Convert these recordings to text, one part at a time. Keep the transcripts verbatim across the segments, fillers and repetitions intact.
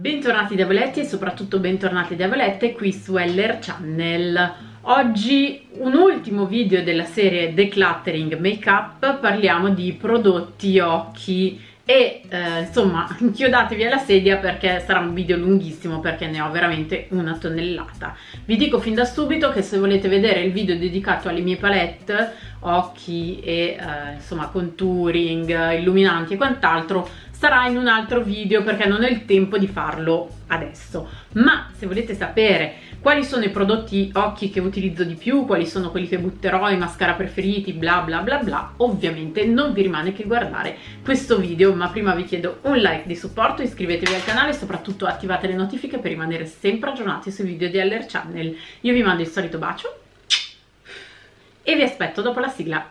Bentornati diavoletti e soprattutto bentornati diavolette qui su L R Channel. Oggi un ultimo video della serie Decluttering Makeup, parliamo di prodotti occhi e eh, insomma inchiodatevi alla sedia perché sarà un video lunghissimo perché ne ho veramente una tonnellata. Vi dico fin da subito che se volete vedere il video dedicato alle mie palette occhi e eh, insomma contouring, illuminanti e quant'altro sarà in un altro video perché non ho il tempo di farlo adesso. Ma se volete sapere quali sono i prodotti occhi che utilizzo di più, quali sono quelli che butterò, i mascara preferiti, bla bla bla bla, ovviamente non vi rimane che guardare questo video, ma prima vi chiedo un like di supporto, iscrivetevi al canale e soprattutto attivate le notifiche per rimanere sempre aggiornati sui video di L R Channel. Io vi mando il solito bacio e vi aspetto dopo la sigla.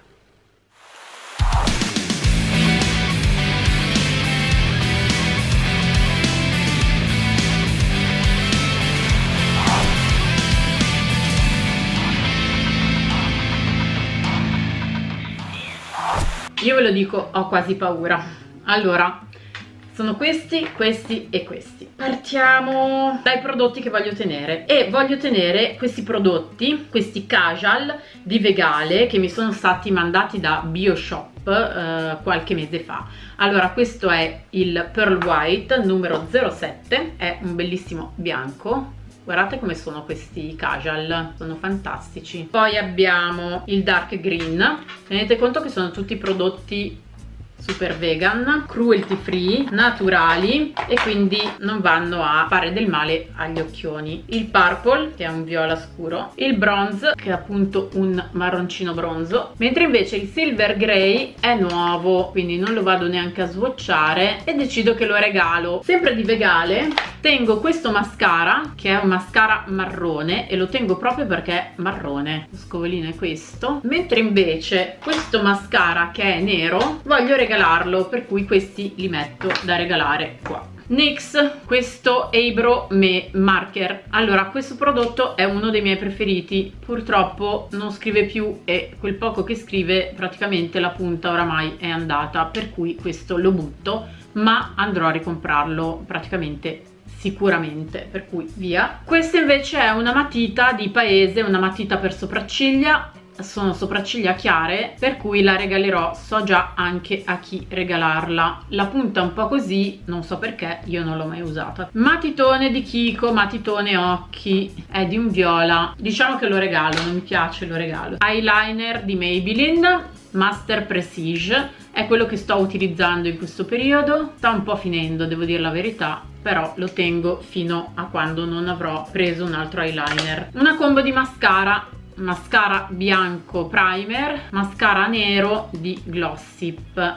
Io ve lo dico, ho quasi paura. Allora, sono questi, questi e questi. Partiamo dai prodotti che voglio tenere. E voglio tenere questi prodotti, questi Kajal di Vegale, che mi sono stati mandati da BioShop eh, qualche mese fa. Allora, questo è il Pearl White numero zero sette, è un bellissimo bianco. Guardate come sono questi Kajal, sono fantastici. Poi abbiamo il Dark Green, tenete conto che sono tutti prodotti super vegan, cruelty free, naturali e quindi non vanno a fare del male agli occhioni. Il Purple, che è un viola scuro, il Bronze, che è appunto un marroncino bronzo, mentre invece il Silver Grey è nuovo, quindi non lo vado neanche a swatchare e decido che lo regalo. Sempre di Vegale tengo questo mascara, che è un mascara marrone e lo tengo proprio perché è marrone, lo scovolino è questo, mentre invece questo mascara che è nero voglio regalarlo, per cui questi li metto da regalare qua. N Y X, questo Eyebrow Me Marker. Allora, questo prodotto è uno dei miei preferiti, purtroppo non scrive più e quel poco che scrive praticamente la punta oramai è andata, per cui questo lo butto, ma andrò a ricomprarlo praticamente sicuramente, per cui via. Questa invece è una matita di Paese, una matita per sopracciglia, sono sopracciglia chiare, per cui la regalerò, so già anche a chi regalarla. La punta un po' così, non so perché, io non l'ho mai usata. Matitone di Kiko, matitone occhi, è di un viola, diciamo che lo regalo, non mi piace, lo regalo. Eyeliner di Maybelline, Master Prestige, è quello che sto utilizzando in questo periodo, sta un po' finendo, devo dire la verità, però lo tengo fino a quando non avrò preso un altro eyeliner. Una combo di mascara, mascara bianco primer, mascara nero di Glossip.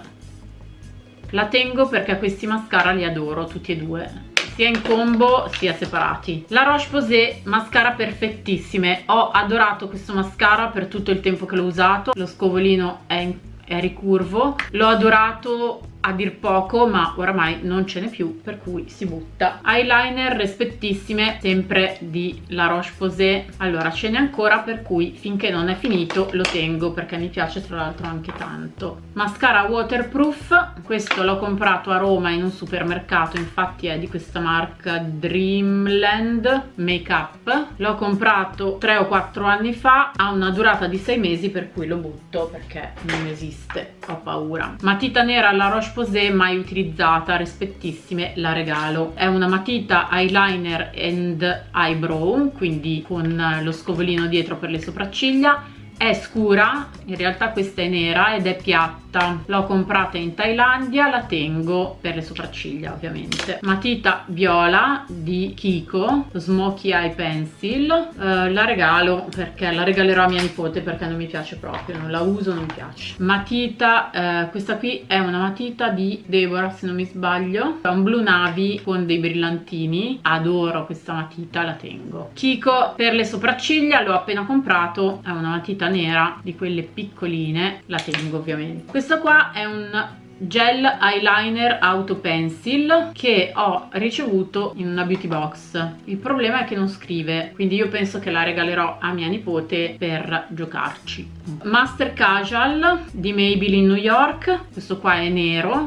La tengo perché questi mascara li adoro tutti e due, sia in combo sia separati. La Roche-Posay, mascara perfettissime, ho adorato questo mascara per tutto il tempo che l'ho usato, lo scovolino è, in, è ricurvo, l'ho adorato a dir poco, ma oramai non ce n'è più, per cui si butta. Eyeliner rispettissime, sempre di La Roche-Posay. Allora, ce n'è ancora, per cui finché non è finito lo tengo perché mi piace tra l'altro anche tanto. Mascara waterproof, questo l'ho comprato a Roma in un supermercato, infatti è di questa marca Dreamland Makeup. L'ho comprato tre o quattro anni fa, ha una durata di sei mesi, per cui lo butto perché non esiste, ho paura. Matita nera La Roche-Posay, mai utilizzata, rispettissime, la regalo. È una matita eyeliner and eyebrow, quindi con lo scovolino dietro per le sopracciglia. È scura, in realtà questa è nera ed è piatta, l'ho comprata in Thailandia, la tengo per le sopracciglia ovviamente. Matita viola di Kiko, Smoky Eye Pencil, eh, la regalo perché la regalerò a mia nipote perché non mi piace proprio, non la uso, non mi piace. Matita, eh, questa qui è una matita di Deborah se non mi sbaglio, è un blu navy con dei brillantini, adoro questa matita, la tengo. Kiko per le sopracciglia, l'ho appena comprato, è una matita nera di quelle piccoline, la tengo ovviamente. Questo qua è un gel eyeliner auto pencil che ho ricevuto in una beauty box. Il problema è che non scrive, quindi io penso che la regalerò a mia nipote per giocarci. Master Kajal di Maybelline New York, questo qua è nero,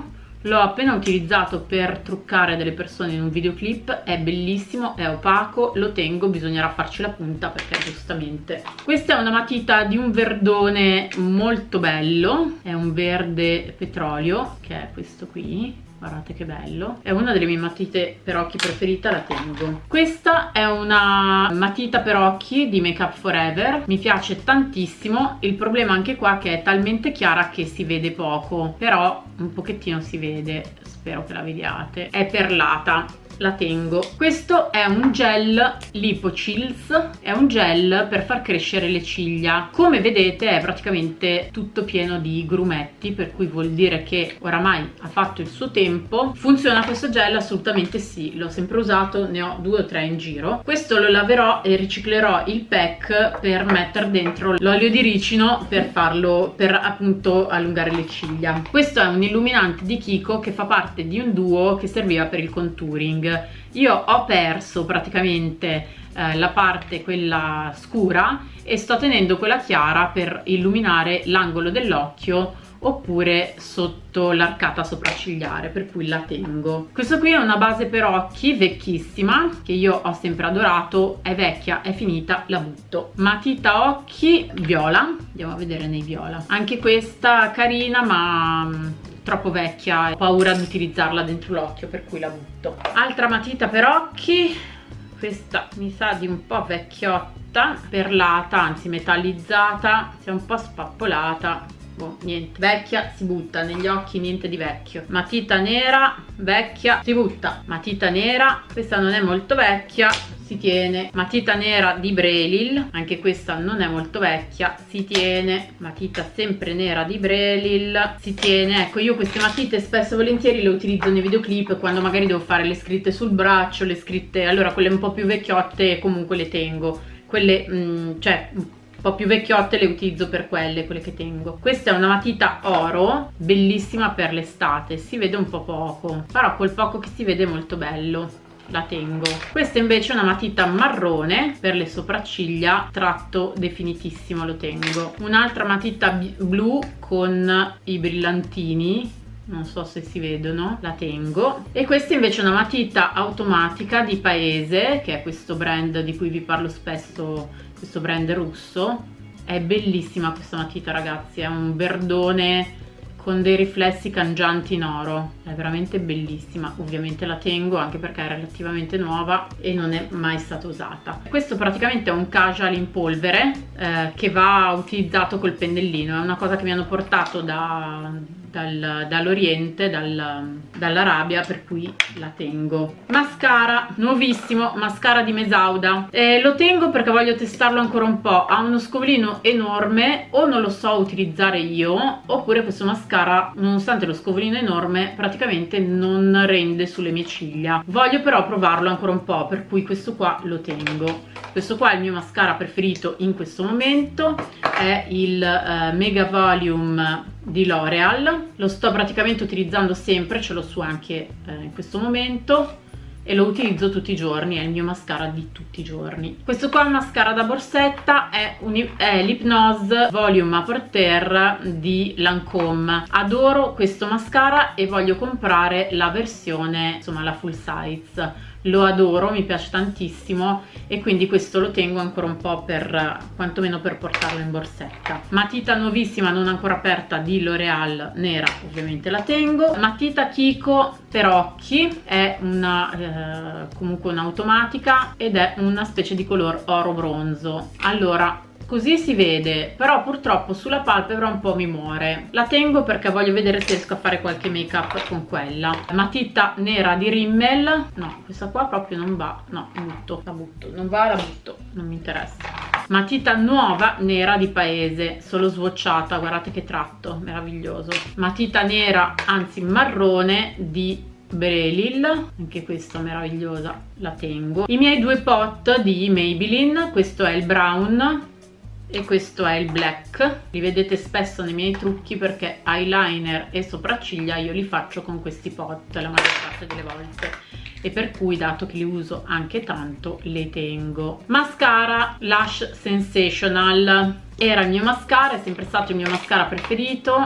l'ho appena utilizzato per truccare delle persone in un videoclip, è bellissimo, è opaco, lo tengo, bisognerà farci la punta perché giustamente. Questa è una matita di un verdone molto bello, è un verde petrolio, che è questo qui. Guardate che bello, è una delle mie matite per occhi preferita, la tengo. Questa è una matita per occhi di Make Up For-Ever, mi piace tantissimo. Il problema anche qua è che è talmente chiara che si vede poco, però un pochettino si vede, spero che la vediate. È perlata, la tengo. Questo è un gel Lipo Chills, è un gel per far crescere le ciglia. Come vedete è praticamente tutto pieno di grumetti, per cui vuol dire che oramai ha fatto il suo tempo. Funziona questo gel? Assolutamente sì, l'ho sempre usato, ne ho due o tre in giro. Questo lo laverò e riciclerò il pack per mettere dentro l'olio di ricino per farlo, per appunto allungare le ciglia. Questo è un illuminante di Kiko che fa parte di un duo che serviva per il contouring. Io ho perso praticamente eh, la parte quella scura e sto tenendo quella chiara per illuminare l'angolo dell'occhio oppure sotto l'arcata sopraccigliare, per cui la tengo. Questo qui è una base per occhi vecchissima che io ho sempre adorato, è vecchia, è finita, la butto. Matita occhi viola, andiamo a vedere nei viola. Anche questa carina ma troppo vecchia, ho paura di utilizzarla dentro l'occhio, per cui la butto. Altra matita per occhi, questa mi sa di un po' vecchiotta, perlata, anzi metallizzata, si è un po' spappolata. Boh, niente, vecchia, si butta, negli occhi niente di vecchio. Matita nera, vecchia, si butta. Matita nera, questa non è molto vecchia, si tiene. Matita nera di Brelil, anche questa non è molto vecchia, si tiene. Matita sempre nera di Brelil, si tiene. Ecco, io queste matite spesso e volentieri le utilizzo nei videoclip quando magari devo fare le scritte sul braccio, le scritte, allora quelle un po' più vecchiotte comunque le tengo. Quelle, mh, cioè un po' più vecchiotte le utilizzo per quelle, quelle che tengo. Questa è una matita oro, bellissima per l'estate, si vede un po' poco, però quel poco che si vede è molto bello, la tengo. Questa invece è una matita marrone per le sopracciglia, tratto definitissimo, lo tengo. Un'altra matita blu con i brillantini, non so se si vedono, la tengo. E questa invece è una matita automatica di Paese, che è questo brand di cui vi parlo spesso, questo brand russo. È bellissima questa matita, ragazzi, è un verdone con dei riflessi cangianti in oro, è veramente bellissima. Ovviamente la tengo anche perché è relativamente nuova e non è mai stata usata. Questo praticamente è un casual in polvere eh, che va utilizzato col pennellino, è una cosa che mi hanno portato da, dal, dall'Oriente, dal, dall'Arabia, per cui la tengo. Mascara, nuovissimo, mascara di Mesauda, eh, lo tengo perché voglio testarlo ancora un po'. Ha uno scovolino enorme, o non lo so utilizzare io, oppure questo mascara, nonostante lo scovolino enorme, praticamente non rende sulle mie ciglia. Voglio però provarlo ancora un po', per cui questo qua lo tengo. Questo qua è il mio mascara preferito in questo momento, è il uh, Mega Volume di L'Oreal. Lo sto praticamente utilizzando sempre, ce l'ho su anche eh, in questo momento e lo utilizzo tutti i giorni, è il mio mascara di tutti i giorni. Questo qua è un mascara da borsetta, è, è l'Hypnose Volume Apporter di Lancôme. Adoro questo mascara e voglio comprare la versione, insomma la full size. Lo adoro, mi piace tantissimo e quindi questo lo tengo ancora un po' per, quantomeno per portarlo in borsetta. Matita nuovissima, non ancora aperta, di L'Oreal, nera, ovviamente la tengo. Matita Kiko per occhi, è una eh, comunque un'automatica ed è una specie di color oro bronzo. Allora, così si vede, però purtroppo sulla palpebra un po' mi muore. La tengo perché voglio vedere se riesco a fare qualche make up con quella. Matita nera di Rimmel, no, questa qua proprio non va, no, butto, la butto, non va, la butto, non mi interessa. Matita nuova nera di Paese, solo swatchata, guardate che tratto, meraviglioso. Matita nera, anzi marrone, di Brelil, anche questa meravigliosa, la tengo. I miei due pot di Maybelline, questo è il brown e questo è il black, li vedete spesso nei miei trucchi perché eyeliner e sopracciglia io li faccio con questi pot la maggior parte delle volte e per cui, dato che li uso anche tanto, le tengo. Mascara Lash Sensational, era il mio mascara, è sempre stato il mio mascara preferito,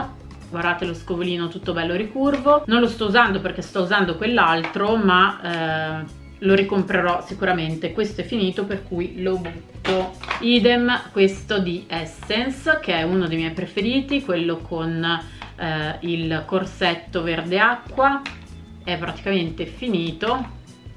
guardate lo scovolino tutto bello ricurvo. Non lo sto usando perché sto usando quell'altro, ma eh, lo ricomprerò sicuramente. Questo è finito, per cui lo butto. Idem questo di Essence, che è uno dei miei preferiti, quello con eh, il corsetto verde acqua, è praticamente finito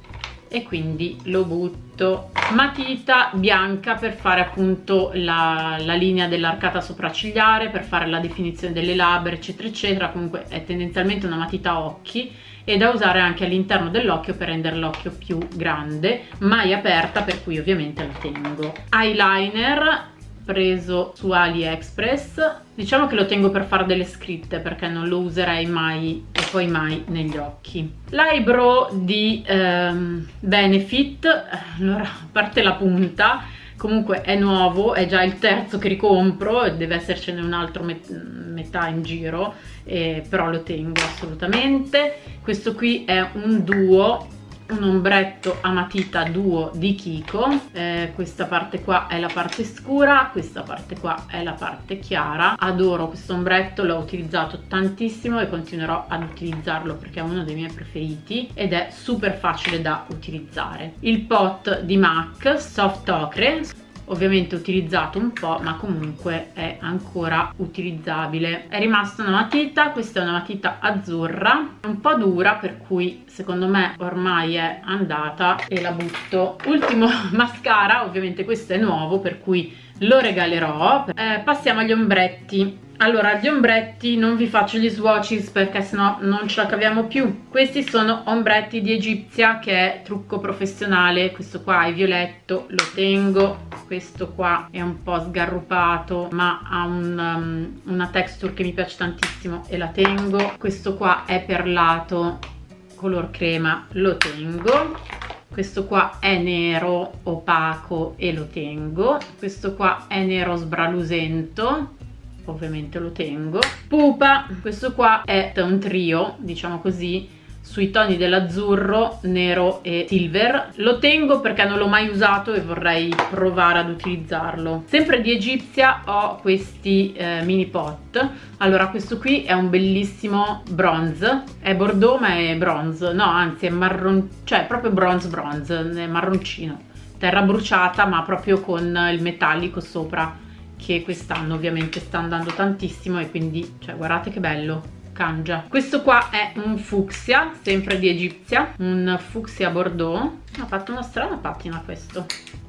e quindi lo butto. Matita bianca per fare appunto la, la linea dell'arcata sopraccigliare, per fare la definizione delle labbra eccetera eccetera. Comunque è tendenzialmente una matita a occhi e da usare anche all'interno dell'occhio per rendere l'occhio più grande, mai aperta, per cui ovviamente la tengo. Eyeliner preso su AliExpress, diciamo che lo tengo per fare delle scritte perché non lo userei mai e poi mai negli occhi. L'eyebrow di ehm, Benefit, allora a parte la punta, comunque è nuovo, è già il terzo che ricompro, deve essercene un altro met metà in giro, eh, però lo tengo assolutamente. Questo qui è un duo, un ombretto a matita duo di Kiko, eh, questa parte qua è la parte scura, questa parte qua è la parte chiara. Adoro questo ombretto, l'ho utilizzato tantissimo e continuerò ad utilizzarlo perché è uno dei miei preferiti ed è super facile da utilizzare. Il pot di MAC Soft Ocre, ovviamente utilizzato un po', ma comunque è ancora utilizzabile. È rimasta una matita, questa è una matita azzurra, un po' dura, per cui secondo me ormai è andata e la butto. Ultimo mascara, ovviamente questo è nuovo, per cui lo regalerò. Eh, passiamo agli ombretti. Allora, gli ombretti non vi faccio gli swatches perché sennò non ce la caviamo più. Questi sono ombretti di Egizia, che è trucco professionale. Questo qua è violetto, lo tengo. Questo qua è un po' sgarrupato ma ha un, um, una texture che mi piace tantissimo e la tengo. Questo qua è perlato color crema, lo tengo. Questo qua è nero opaco e lo tengo. Questo qua è nero sbralusento, ovviamente lo tengo. Pupa, questo qua è un trio, diciamo così, sui toni dell'azzurro, nero e silver. Lo tengo perché non l'ho mai usato e vorrei provare ad utilizzarlo. Sempre di Egizia ho questi eh, mini pot. Allora, questo qui è un bellissimo bronze, è bordeaux ma è bronze, no anzi è marron, cioè proprio bronze bronze, è marroncino, terra bruciata ma proprio con il metallico sopra, che quest'anno ovviamente sta andando tantissimo e quindi, cioè, guardate che bello, cangia. Questo qua è un fucsia, sempre di Egizia, un fucsia bordeaux. Ha fatto una strana patina questo,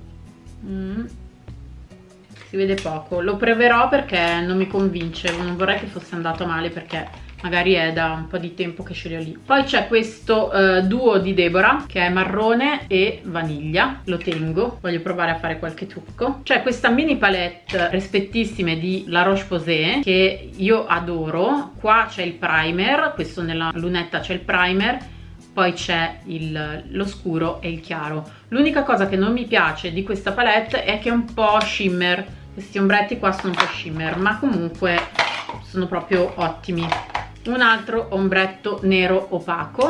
mm. si vede poco, lo proverò perché non mi convince, non vorrei che fosse andato male perché magari è da un po' di tempo che ce li ho lì. Poi c'è questo uh, duo di Deborah che è marrone e vaniglia, lo tengo, voglio provare a fare qualche trucco. C'è questa mini palette rispettissime di La Roche-Posay che io adoro. Qua c'è il primer, questo nella lunetta c'è il primer, poi c'è lo scuro e il chiaro. L'unica cosa che non mi piace di questa palette è che è un po' shimmer, questi ombretti qua sono un po' shimmer, ma comunque sono proprio ottimi. Un altro ombretto nero opaco,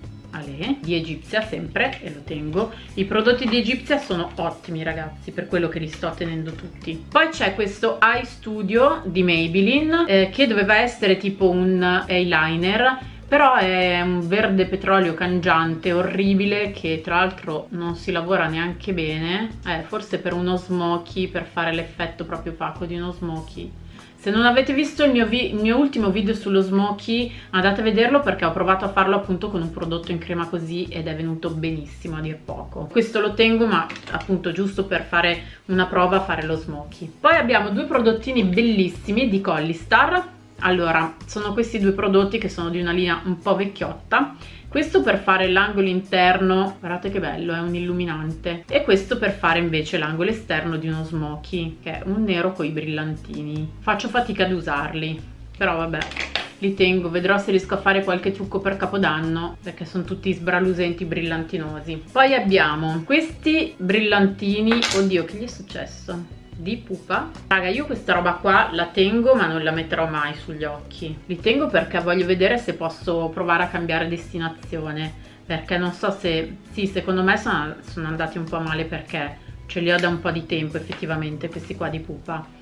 Ale, di Egizia sempre, e lo tengo. I prodotti di Egizia sono ottimi ragazzi, per quello che li sto tenendo tutti. Poi c'è questo Eye Studio di Maybelline eh, che doveva essere tipo un eyeliner, però è un verde petrolio cangiante orribile che tra l'altro non si lavora neanche bene, eh, forse per uno smoky, per fare l'effetto proprio opaco di uno smoky. Se non avete visto il mio, il mio ultimo video sullo smoky, andate a vederlo perché ho provato a farlo appunto con un prodotto in crema così ed è venuto benissimo a dir poco. Questo lo tengo ma appunto giusto per fare una prova a fare lo smoky. Poi abbiamo due prodottini bellissimi di Collistar. Allora, sono questi due prodotti che sono di una linea un po' vecchiotta. Questo per fare l'angolo interno, guardate che bello, è un illuminante, e questo per fare invece l'angolo esterno di uno smoky, che è un nero con i brillantini. Faccio fatica ad usarli, però vabbè, li tengo, vedrò se riesco a fare qualche trucco per Capodanno, perché sono tutti sbralusenti, brillantinosi. Poi abbiamo questi brillantini, oddio che gli è successo? Di Pupa. Raga, io questa roba qua la tengo ma non la metterò mai sugli occhi. Li tengo perché voglio vedere se posso provare a cambiare destinazione, perché non so se... sì, secondo me sono, sono andati un po' male perché ce li ho da un po' di tempo effettivamente questi qua di Pupa.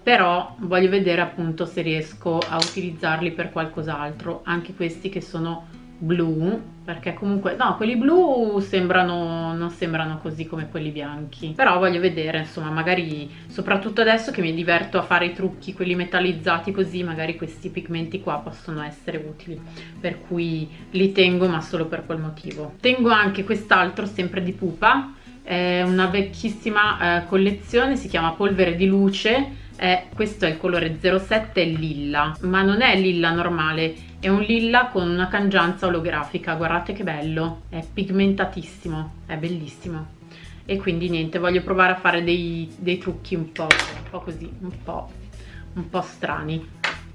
però voglio vedere appunto se riesco a utilizzarli per qualcos'altro, anche questi che sono blu, perché comunque no, quelli blu sembrano, non sembrano così come quelli bianchi, però voglio vedere, insomma, magari soprattutto adesso che mi diverto a fare i trucchi, quelli metallizzati così, magari questi pigmenti qua possono essere utili, per cui li tengo, ma solo per quel motivo. Tengo anche quest'altro, sempre di Pupa, è una vecchissima eh, collezione, si chiama Polvere di Luce. Eh, questo è il colore zero sette lilla, ma non è lilla normale, è un lilla con una cangianza olografica. Guardate che bello, è pigmentatissimo, è bellissimo. E quindi niente, voglio provare a fare dei, dei trucchi un po', un po' così, un po', un po' strani.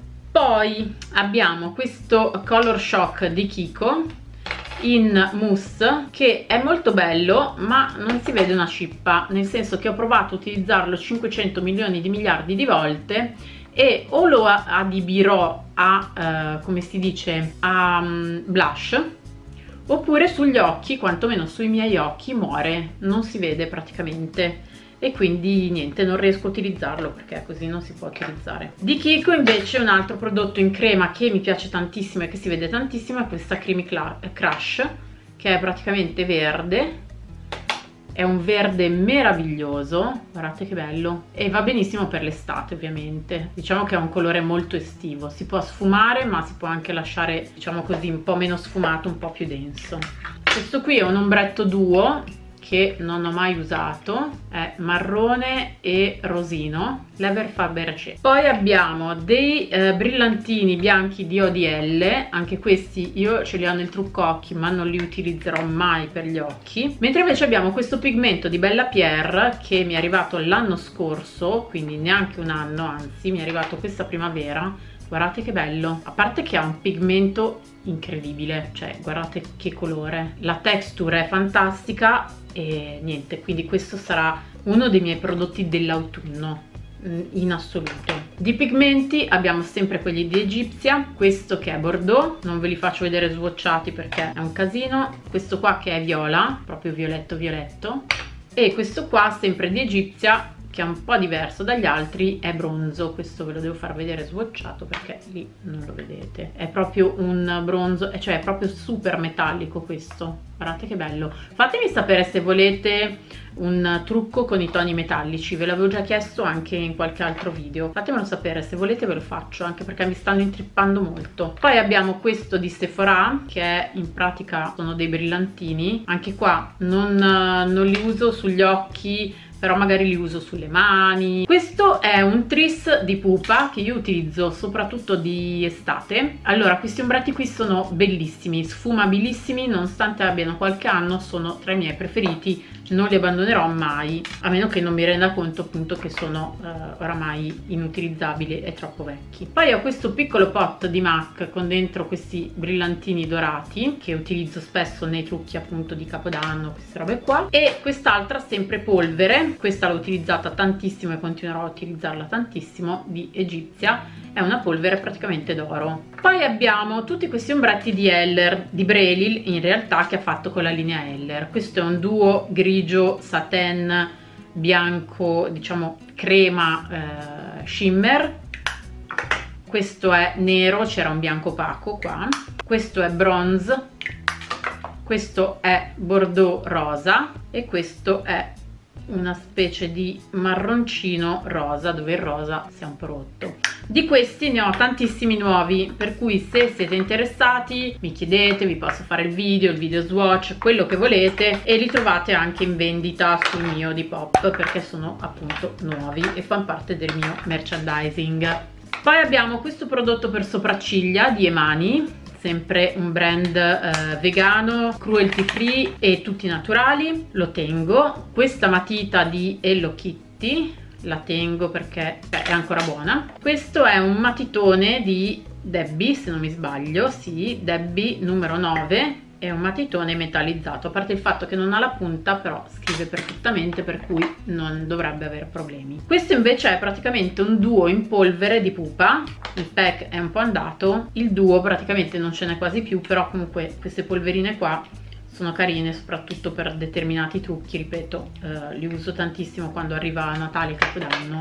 Poi abbiamo questo Color Shock di Kiko in mousse, che è molto bello, ma non si vede una cippa, nel senso che ho provato a utilizzarlo cinquecento milioni di miliardi di volte e o lo adibirò a, uh, come si dice, a um, blush, oppure sugli occhi, quantomeno sui miei occhi muore, non si vede praticamente, e quindi niente, non riesco a utilizzarlo perché così non si può utilizzare. Di Kiko invece un altro prodotto in crema che mi piace tantissimo e che si vede tantissimo è questa Creamy Crush, che è praticamente verde, è un verde meraviglioso, guardate che bello, e va benissimo per l'estate ovviamente. Diciamo che è un colore molto estivo, si può sfumare ma si può anche lasciare, diciamo così, un po' meno sfumato, un po' più denso. Questo qui è un ombretto duo che non ho mai usato, è marrone e rosino, L'Ever Fabergé. Poi abbiamo dei eh, brillantini bianchi di O D L, anche questi io ce li ho nel trucco occhi ma non li utilizzerò mai per gli occhi. Mentre invece abbiamo questo pigmento di Bella Pierre che mi è arrivato l'anno scorso, quindi neanche un anno, anzi mi è arrivato questa primavera. Guardate che bello, a parte che ha un pigmento incredibile, cioè guardate che colore, la texture è fantastica e niente, quindi questo sarà uno dei miei prodotti dell'autunno in assoluto. Di pigmenti abbiamo sempre quelli di Egizia, questo che è Bordeaux, non ve li faccio vedere swatchati perché è un casino, questo qua che è viola, proprio violetto violetto, e questo qua sempre di Egizia che è un po' diverso dagli altri, è bronzo. Questo ve lo devo far vedere swatchato perché lì non lo vedete, è proprio un bronzo, cioè è proprio super metallico questo, guardate che bello. Fatemi sapere se volete un trucco con i toni metallici, ve l'avevo già chiesto anche in qualche altro video, fatemelo sapere, se volete ve lo faccio, anche perché mi stanno intrippando molto. Poi abbiamo questo di Sephora che è, in pratica sono dei brillantini, anche qua non, non li uso sugli occhi, però magari li uso sulle mani. Questo è un tris di Pupa che io utilizzo soprattutto di estate. Allora, questi ombretti qui sono bellissimi, sfumabilissimi, nonostante abbiano qualche anno sono tra i miei preferiti, non li abbandonerò mai, a meno che non mi renda conto appunto che sono uh, oramai inutilizzabili e troppo vecchi. Poi ho questo piccolo pot di MAC con dentro questi brillantini dorati che utilizzo spesso nei trucchi appunto di Capodanno, queste robe qua, e quest'altra sempre polvere, questa l'ho utilizzata tantissimo e continuerò a utilizzarla tantissimo, di Egizia, è una polvere praticamente d'oro. Poi abbiamo tutti questi ombretti di Heller, di Brelil in realtà, che ha fatto con la linea Heller. Questo è un duo grigio satin bianco, diciamo crema eh, shimmer. Questo è nero, c'era un bianco opaco qua. Questo è bronze, questo è bordeaux rosa e questo è una specie di marroncino rosa, dove il rosa si è un po' rotto. Di questi ne ho tantissimi nuovi, per cui se siete interessati mi chiedete, vi posso fare il video, il video swatch, quello che volete, e li trovate anche in vendita sul mio Depop perché sono appunto nuovi e fanno parte del mio merchandising. Poi abbiamo questo prodotto per sopracciglia di Emani, sempre un brand eh, vegano, cruelty free e tutti naturali, lo tengo. Questa matita di Hello Kitty la tengo perché beh, è ancora buona. Questo è un matitone di Debbie, se non mi sbaglio, sì, Debbie numero nove, è un matitone metallizzato, a parte il fatto che non ha la punta, però scrive perfettamente, per cui non dovrebbe avere problemi. Questo invece è praticamente un duo in polvere di Pupa, il pack è un po' andato, il duo praticamente non ce n'è quasi più, però comunque queste polverine qua sono carine, soprattutto per determinati trucchi, ripeto, eh, li uso tantissimo quando arriva Natale e Capodanno,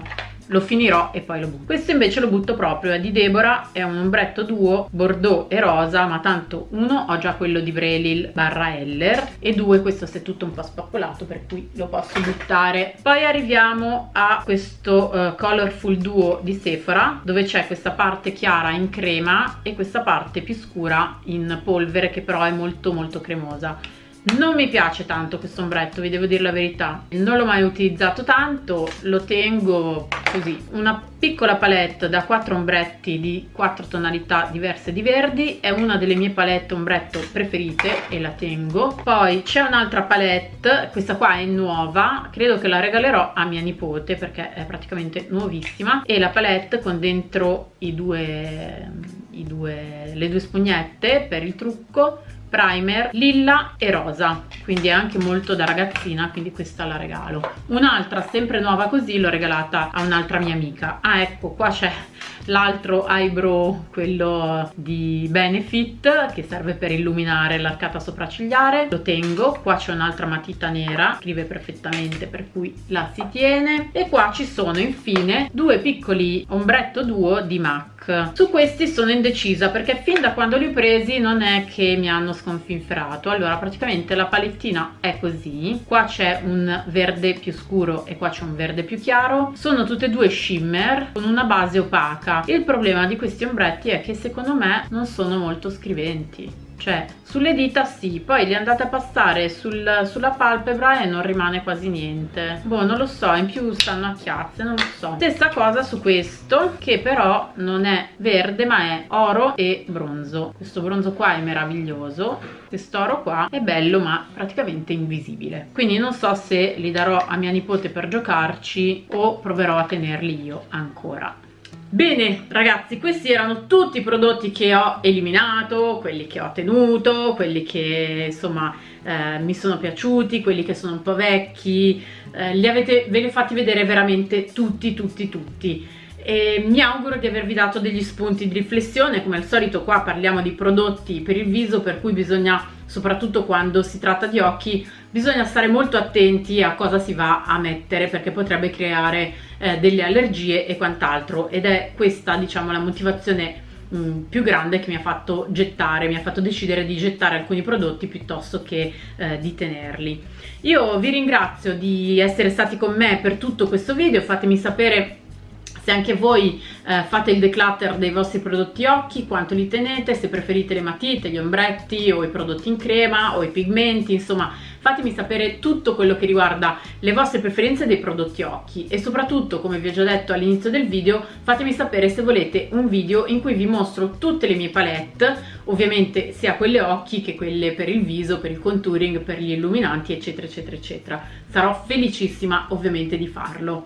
lo finirò e poi lo butto. Questo invece lo butto proprio, è di Deborah, è un ombretto duo bordeaux e rosa, ma tanto uno ho già quello di Vrelil barra Heller e due questo si è tutto un po' spaccolato, per cui lo posso buttare. Poi arriviamo a questo uh, Colorful Duo di Sephora, dove c'è questa parte chiara in crema e questa parte più scura in polvere, che però è molto molto cremosa. Non mi piace tanto questo ombretto, vi devo dire la verità, non l'ho mai utilizzato tanto, lo tengo così. Una piccola palette da quattro ombretti di quattro tonalità diverse di verdi, è una delle mie palette ombretto preferite e la tengo. Poi c'è un'altra palette, questa qua è nuova, credo che la regalerò a mia nipote perché è praticamente nuovissima, e la palette con dentro i due, i due, le due spugnette per il trucco, primer lilla e rosa, quindi è anche molto da ragazzina, quindi questa la regalo. Un'altra sempre nuova così l'ho regalata a un'altra mia amica. Ah, ecco, qua c'è l'altro eyebrow, quello di Benefit, che serve per illuminare l'arcata sopraccigliare, lo tengo. Qua c'è un'altra matita nera, scrive perfettamente, per cui la si tiene. E qua ci sono infine due piccoli ombretto duo di MAC. Su questi sono indecisa perché fin da quando li ho presi non è che mi hanno sconfinferato. Allora, praticamente la palettina è così, qua c'è un verde più scuro e qua c'è un verde più chiaro, sono tutte e due shimmer con una base opaca. Il problema di questi ombretti è che secondo me non sono molto scriventi, cioè sulle dita sì, poi li andate a passare sul, sulla palpebra e non rimane quasi niente. Boh, non lo so, in più stanno a chiazze, non lo so. Stessa cosa su questo, che però non è verde ma è oro e bronzo. Questo bronzo qua è meraviglioso, quest'oro qua è bello ma praticamente invisibile, quindi non so se li darò a mia nipote per giocarci o proverò a tenerli io ancora. Bene ragazzi, questi erano tutti i prodotti che ho eliminato, quelli che ho tenuto, quelli che insomma eh, mi sono piaciuti, quelli che sono un po' vecchi, eh, li avete, ve li ho fatti vedere veramente tutti tutti tutti. E mi auguro di avervi dato degli spunti di riflessione. Come al solito qua parliamo di prodotti per il viso, per cui bisogna, soprattutto quando si tratta di occhi, bisogna stare molto attenti a cosa si va a mettere, perché potrebbe creare eh, delle allergie e quant'altro, ed è questa, diciamo, la motivazione mh, più grande che mi ha fatto gettare, mi ha fatto decidere di gettare alcuni prodotti piuttosto che eh, di tenerli. Io vi ringrazio di essere stati con me per tutto questo video, fatemi sapere se anche voi eh, fate il declutter dei vostri prodotti occhi, quanto li tenete, se preferite le matite, gli ombretti o i prodotti in crema o i pigmenti, insomma fatemi sapere tutto quello che riguarda le vostre preferenze dei prodotti occhi, e soprattutto, come vi ho già detto all'inizio del video, fatemi sapere se volete un video in cui vi mostro tutte le mie palette, ovviamente sia quelle occhi che quelle per il viso, per il contouring, per gli illuminanti, eccetera eccetera eccetera. Sarò felicissima ovviamente di farlo.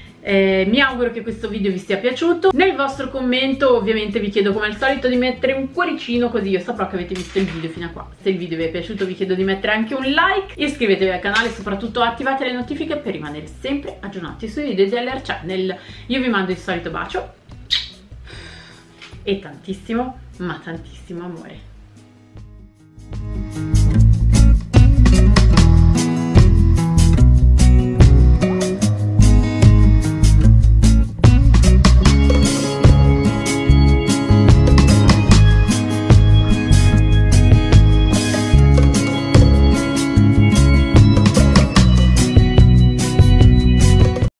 Eh, mi auguro che questo video vi sia piaciuto. Nel vostro commento ovviamente vi chiedo come al solito di mettere un cuoricino, così io saprò che avete visto il video fino a qua. Se il video vi è piaciuto vi chiedo di mettere anche un like, iscrivetevi al canale e soprattutto attivate le notifiche per rimanere sempre aggiornati sui video di L R Channel. Io vi mando il solito bacio e tantissimo ma tantissimo amore.